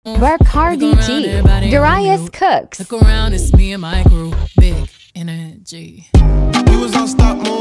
Bacardi G. Darius Cooks. Look around, it's me and my crew. Big energy. We was on stop mode.